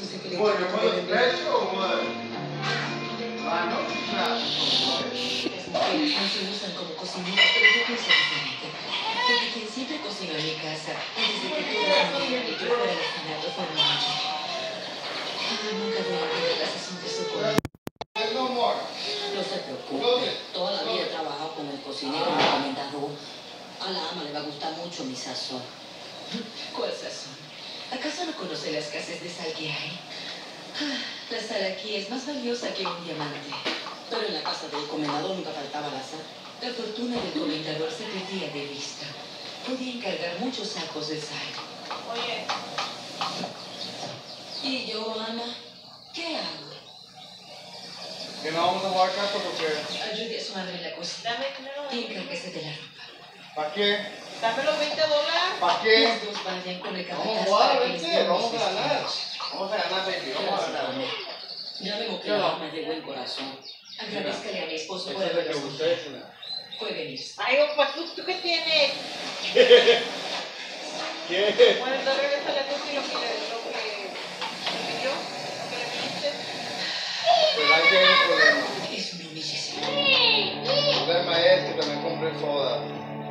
eso sé que le What, you echaron put de a stretch or what? I know it's not. Las mujeres no se usan como cocineras, pero yo pienso diferente. Porque quien siempre cocinó en mi casa, antes de que todos murieran y yo fuera destinado, fue mi madre. Nunca voy a olvidar la sazón de su comida. There's no more. No se preocupe, toda la vida he trabajado con el cocinero recomendador. A la ama le va a gustar mucho mi sazón. ¿Cuál sazón? ¿Acaso no conoce la escasez de sal que hay? La sal aquí es más valiosa que un diamante. Pero en la casa del comendador nunca faltaba la sal. La fortuna del comendador se perdía de vista. Podía encargar muchos sacos de sal. Oye. ¿Y yo, Ana? ¿Qué hago? Que no vamos a jugar carta porque... Ayude a su madre en la cocina. Dame dinero. Y encárguese de la ropa. ¿Para qué? Dame los $20. ¿Para qué? Los dos vayan con el Vamos a capataz jugar, para que les ¿viste? den Vamos los a ganar. vestidos. Vamos a ganar, baby. Vamos a ganar. Ya vemos que la ama es de buen corazón. Agradezcale a mi esposo por Eso es lo haberlo que escogido. usted... Puede venir. Ay, pues ¿tú qué tienes? ¿Qué? Bueno, entonces regrésale a tu lo que pidió, lo que le pediste. Pero hay que ver el problema. Es una humillación. El problema es que también compré soda.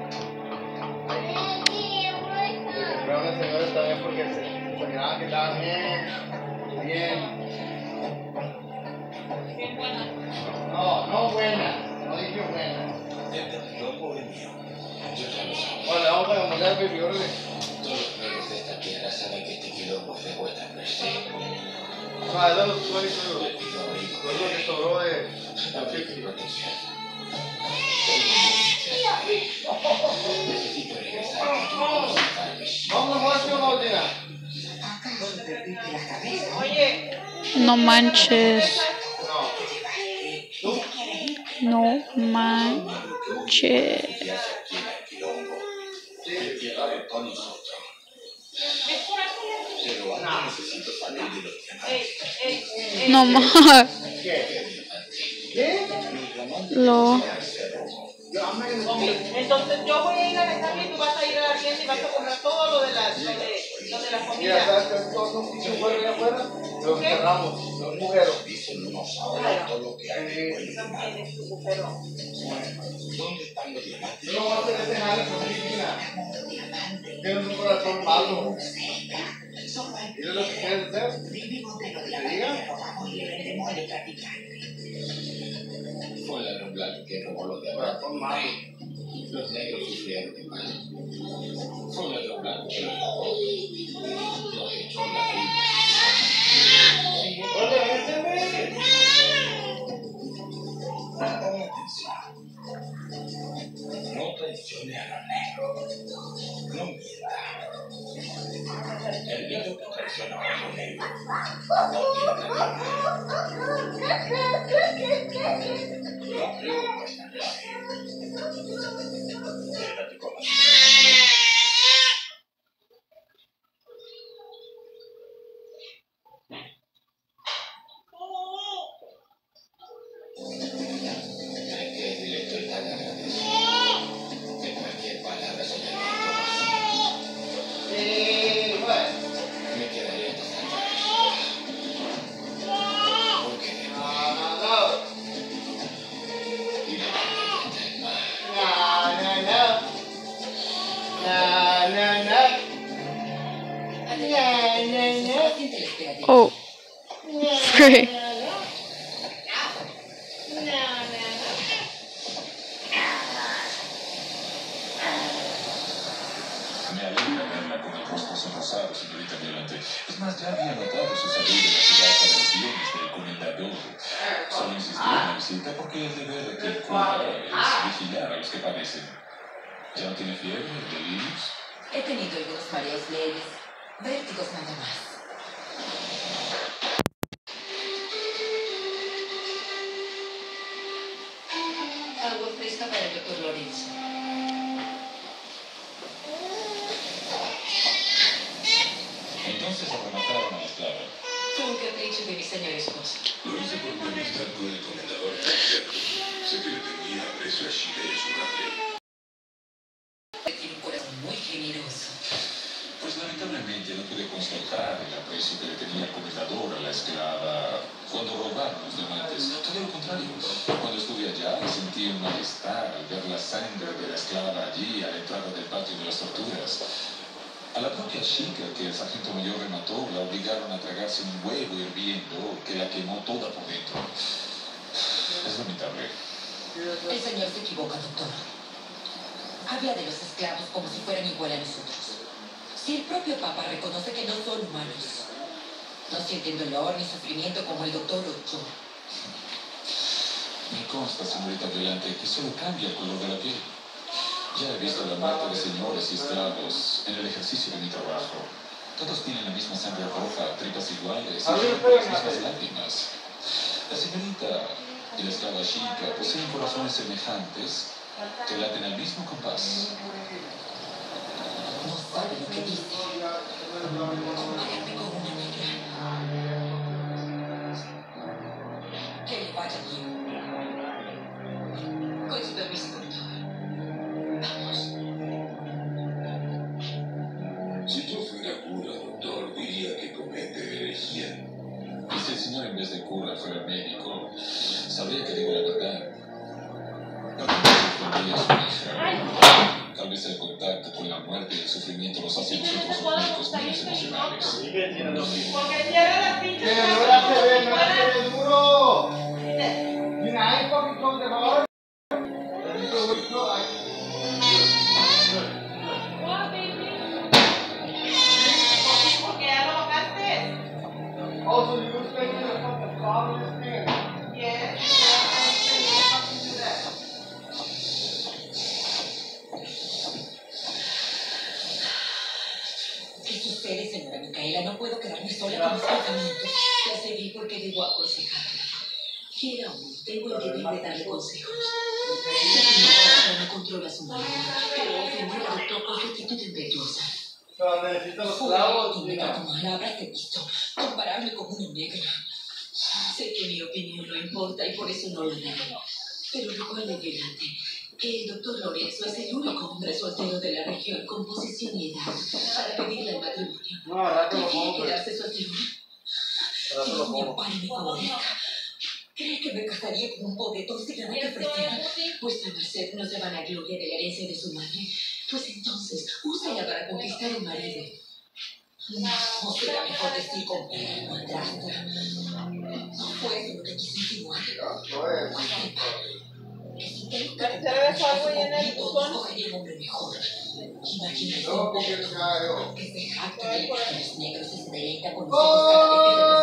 Le compré a una señora también porque se miraba que estaba bien. Bien buena. No buena. No dije buena. No, pobre mío. Yo ya lo sabía. Bueno, vamos a mandar el baby, órale. Todos los pueblos de esta tierra saben que este quilombo es de vuestra merced. No, es de los 22. Le pido abrigo. Es lo que sobró de... Abrigo y protección. Necesito regresar a tu padres. Vamos a jugar, ¿sí o no, Dina? Oye. No manches. No. No manches. Ya se alquila el quilombo. El tierra es con nosotros. Es por eso. Pero antes necesito salir de los diamantes. No más. ¿Qué? ¿Qué? Lo. Entonces yo voy a ir a la cambio y tú vas a ir a la tienda y vas a comprar todo lo de la Mira, comida. ¿sabes qué? Todos los pinches güeros allá afuera los cerramos, los mujeres. Dicen unos ahora todo lo que hay después de También nada. es tu pero. ¿Dónde están los diamantes? Yo no voy a hacer ese jale con Cristina. Tienes un corazón malo. ¿Y eso es lo que quieres hacer? ¿Que te diga? Fue el ladrón blanco que robó los diamantes. Corazón malo. Los negros sufrieron de mal. Fue un ladrón blanco que los robó. Nos echó la vida. Oye, vete, Pon atención. No traicione a los negros. No mienta. El niño que traiciona a otro negro no tiene nada. No creo en vuestra clase. Quédate con la Hay que es directo y tan agradecido que cualquier palabra señalamiento más. bueno. Me quedaré hasta salvar. Porque de No. y de hasta el mar. Paciente le espera de Oh. Free. Me alegra verla con el rostro sonrosado, señorita Violante. Es más, ya había notado su salud en la ciudad para los bienes del comendador. Solo insistí en la visita porque el deber de quien cura es vigilar a los que padecen. ¿Ya no tiene fiebre, delirios? He tenido algunos mareos leves. Vértigos nada más. Agua fresca para el doctor Lorenzo. Entonces remataron a la esclava. Fue un capricho de mi señor esposo. Lo hice por mi amistad con el comendador Francisco. Sé que le tenía aprecio a Sheila y a su madre. Tiene un corazón muy generoso. Pues lamentablemente no pude constatar el aprecio que le tenía el comendador esclava, cuando robaron los diamantes. Todo lo contrario. Cuando estuve allá, sentí un malestar al ver la sangre de la esclava allí a la entrada del patio de las torturas. A la propia chica que el sargento mayor remató, la obligaron a tragarse un huevo hirviendo que la quemó toda por dentro. Es lamentable. El señor se equivoca, doctor. Habla de los esclavos como si fueran igual a nosotros. Si el propio Papa reconoce que no son humanos, no sienten dolor ni sufrimiento como el doctor Ocho. Me consta, señorita Violante, que solo cambia el color de la piel. Ya he visto la muerte de señores y esclavos en el ejercicio de mi trabajo. Todos tienen la misma sangre roja, tripas iguales y las mismas lágrimas. La señorita y la esclava chica poseen corazones semejantes que laten al mismo compás. No sabe lo que dice. Compárate con una negra. Que le vaya bien. Con su permiso, doctor. Vamos. Si yo fuera cura, doctor, diría que comete herejía. Y si el señor en vez de cura fuera médico, sabría que digo la verdad. No confundía a su hija. Tal vez el contacto con la muerte y el sufrimiento los hace a nosotros los médicos menos emocionales. Porque cierra las pinches Que no puertas. la se ve duro. Mira, ahí poquito de favor. Porque ya lo bajaste. Also, you was making a fucking problem this thing. Yes. ¿Qué sucede, señora Micaela? No puedo quedarme sola con mis pensamientos. La seguí porque debo aconsejarla. Quiera o no, tengo el deber de darle consejos. Sé que mi corazón no controla su mano, pero ofender al doctor con su actitud impetuosa. Pero necesito los Fue clavos, una mira. palabra que he visto. Compararme con una negra. Sé que mi opinión no importa y por eso no lo digo. Pero recuerde, Violante, que el doctor Lorenzo es el único hombre soltero de la región con posición y edad para pedirle el matrimonio. No, al rato lo ¿Prefiere pongo, pues. quedarse soltero? Al rato lo Dios mío, pongo. padre, me favorezca. ¿Cree que me casaría con un pobretón secretamente cristiano? Vuestra merced no se van a gloria de la herencia de su madre. Pues entonces, úsela para conquistar un marido. No será mejor decir con madrastra. No fue eso lo que quise insinuar. Pues sepa que si tengo que comprar mi esposo completo, escogería un hombre mejor. Imagínese un pobretón que se jacta de los negros y se deleita con los ojos cada vez que se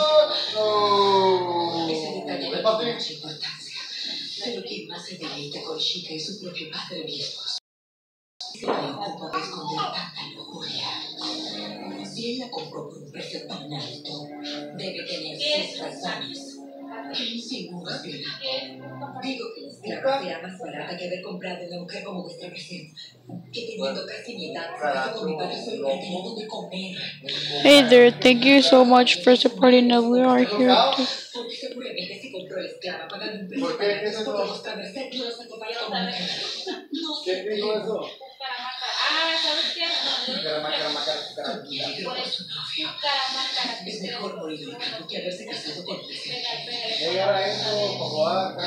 presenta. Ese detalle no tiene mucha importancia. Pero quien más se deleita con Chica es su propio padre, mi esposo. Se preocupa de esconder tanta lujuria. Si él la compró por un precio tan alto, debe tener sus razones. ¿Qué insinúas, Violante? Digo que la esclava será más barata que haber comprado una mujer como vuestra merced. Que teniendo casi mi edad, junto con mi padre soy una que no donde comer. Hey there, thank you so much for supporting us. We are here. Porque seguramente se compró la esclava pagando un precio ¿Por qué? tan ¿Qué es alto eso? porque vuestra merced no los acompaña como mujer. No ¿Qué sé. dijo eso? ¿Sabes qué? También por su novio. Es mejor morir ahorcado que haberse casado con una serpiente. Llegar a eso, por favor,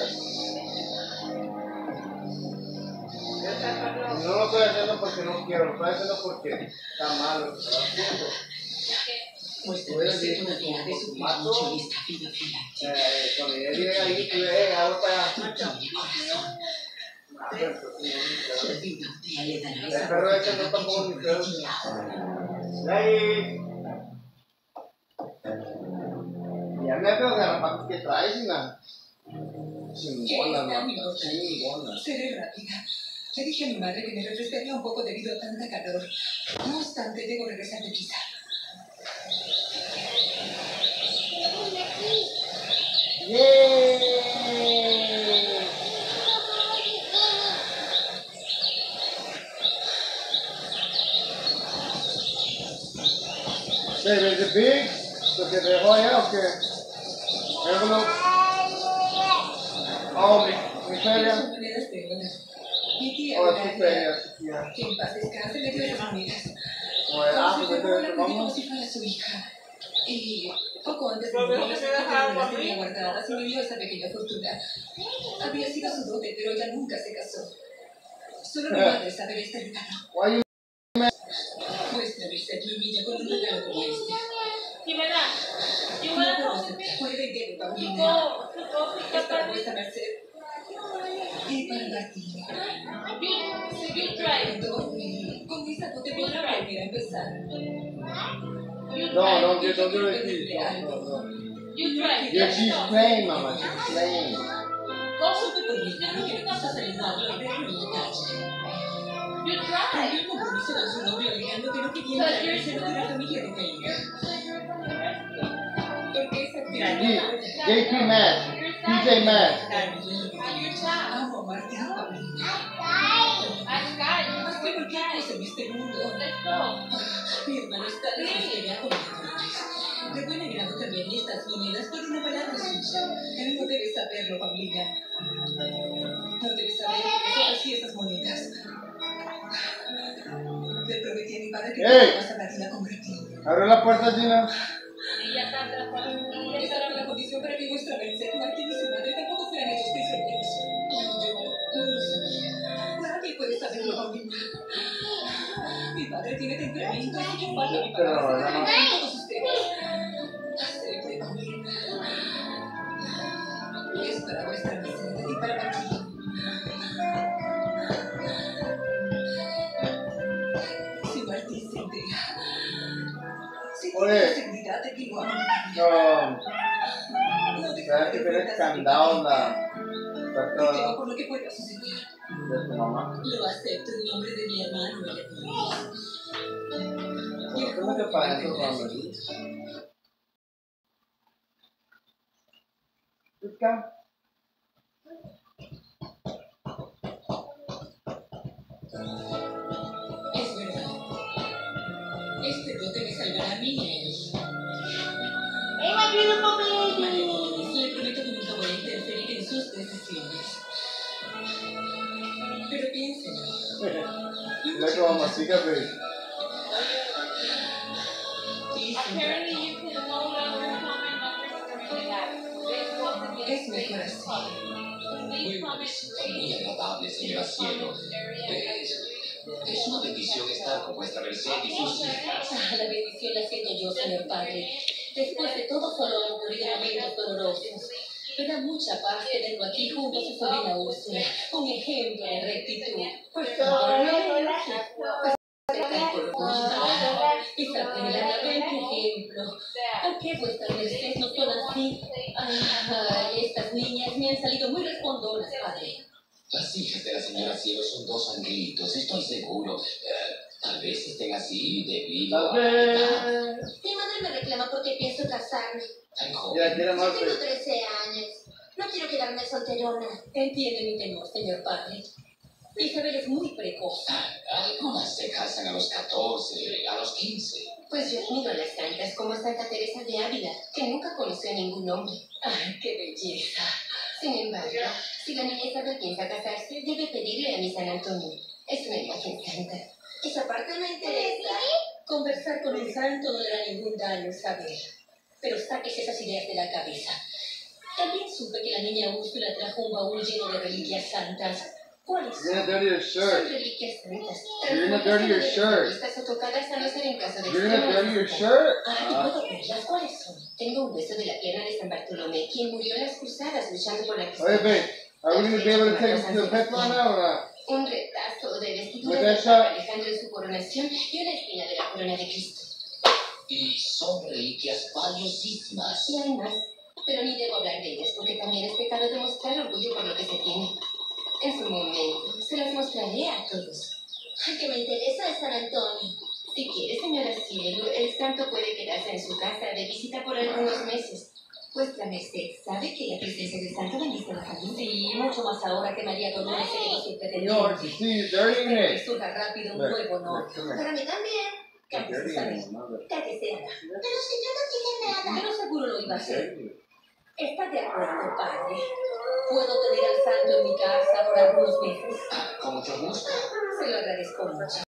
no lo estoy haciendo porque no quiero, lo estoy haciendo porque está mal lo que está haciendo. Vuestra merced todavía ha de sufrir mucho y está viva, Violante. Cuando yo llegué ahí, tuve, hago para No tiene corazón. La vida un día le dará el esa perro ese no bofetada está que como mi yo perro. pedía. Ahí. Ya me veo garrapatas que traes, ¿no? Chingona, ¿no? Chingona. Seré rápida. Le dije a mi madre que me refrescaría un poco debido a tanta calor. No obstante, debo regresar de prisa. Baby, is it big? ¿Lo que te dejó allá o qué? Envelope. Oh, mi feria. Son monedas de oro. Mi tía Oh, tu Eulalia, feria, tu tía. que en paz descanse, me dio esas monedas. Bueno, Conservó pues la entonces como vamos. si fuera su hija. Y poco antes de Lo morir, dejo que me las deja agua a tenía mí. guardadas y me dio esa pequeña fortuna. Había sido su dote, pero ella nunca se casó. Solo mi madre sabe este regalo. Muéstrame ser mi niña con un regalo como este. Jimena, you No wanna puedo come with me? aceptar. Puede que To Paulina. go pick Es up para that vuestra merced. Y para Martín. You try. Con esa dote podrá volver a empezar. You No, try. don't do it, please. No. You try. Yeah, she's playing, Mama. She's playing. Go. Supe por mi hermano que le quiso saludarlo al verlo en la calle. You try. Cambió el compromiso con su novio alegando que no quería entrar en el seno de la familia de Caína. Porque esa JP Matt. PJ Matt. Amo a Martín y Paulina. Más que cualquier cosa en este mundo. Let's go. Mi hermano está desesperado con mis de buen agrado también estas monedas por una palabra suya. Él no debe saberlo, Paulina. No debe saber que son así esas monedas. Le prometí a mi padre que ¡Ey! no vas a platina con gratitud. Abre la puerta, Gina. Ella está atrasada. Esa era la condición para que vuestra merced, Martín y su madre tampoco fueran hechos prisioneros. Yo no lo sabía. Nadie puede saberlo, Paulina. Mi padre tiene temperamento, así que falta mi Pero, palabra. no. En todos ustedes. Acepte, Paulina. Es para vuestra merced y para Martín. Si Martín se entera, si tiene Oye. la seguridad de que lo amo, No. no Sabes dejará que de tienes ver candado la y puerta temo por lo que pueda suceder. de tu mamá. Lo acepto en nombre de mi hermano y de Dios. ¿Cómo te para eso cuando allí? Busca. Es verdad. Este dote me salvará a mí y a él. Hey, my beautiful María baby. Dolores, le prometo que nunca voy a interferir en sus decisiones. Pero piénselo. Mira cómo mastica, pero. Apparently, you can no longer comment on this that. Es mejor así. Please comment Muy agradable, señora Cielo. Es una bendición estar con vuestra merced y sus hijas. Ah, la bendición la siento yo, señor padre. Después de todo, solo han ocurrido momentos dolorosos. Me da mucha paz tenerlo aquí junto a su sobrina Úrsula. Un ejemplo de rectitud. Por favor, Isabela, ven qué ejemplo. ¿Por qué vuestras mercedes no son así? Ay, estas niñas me han salido muy respondonas, padre. Las hijas de la señora Cielo son dos angelitos, estoy seguro. Tal vez estén así debido Tal a... vez. Mi madre me reclama porque pienso casarme. Tan Ya joven. quiere más. Yo tengo 13 años. No quiero quedarme solterona. Entiende mi temor, señor padre. Isabel es muy precoz. Algunas se casan a los 14, a los 15. Pues yo admiro a las santas como Santa Teresa de Ávila, que nunca conoció a ningún hombre. Ay, qué belleza. Sin embargo, si la niña Isabel piensa casarse, debe pedirle a mi San Antonio. Es una imagen santa. Esa parte me interesa. Conversar con un santo no le da ningún daño, Isabel. Pero sáquese esas ideas de la cabeza. También supe que la niña Úrsula trajo un baúl lleno de reliquias santas. ¿Cuáles You're son? gonna dirty your Son shirt. reliquias santas. You're gonna dirty your shirt. Estas o tocadas a no ser en caso de You're gonna extrema dirty your necesidad. shirt. Ay, ¿puedo verlas? ¿Cuáles son? Tengo un hueso de la pierna de San Bartolomé, quien murió en las cruzadas luchando por la Oye, cristiandad. babe, are we gonna be able to take you to the pet line now or not? Un retazo de vestidura With de that Papa shot? Alejandro en su coronación y una espina de la corona de Cristo. Y son reliquias valiosísimas. Y hay más, pero ni debo hablar de ellas porque también es pecado demostrar orgullo por lo que se tiene. En su momento, se las mostraré a todos. Ay, que me interesa de San Antonio. Si quiere, señora Cielo, el santo puede quedarse en su casa de visita por algunos meses. Vuestra merced sabe que la presencia del santo bendice a la familia. Sí, mucho más ahora que María Dolores se quedó sin Yo, pretendiente. sí, dirty Que it. surja rápido un Look, nuevo no. look, come here. Para mí también. Cállese, Dirty Isabel. it, mother. Cállese, Ana. Pero si yo no dije nada. Pero seguro lo iba a hacer. Dirty it. ¿Está de acuerdo, padre? ¿Puedo tener al santo en mi casa por algunos meses? Con mucho gusto. Se lo agradezco mucho.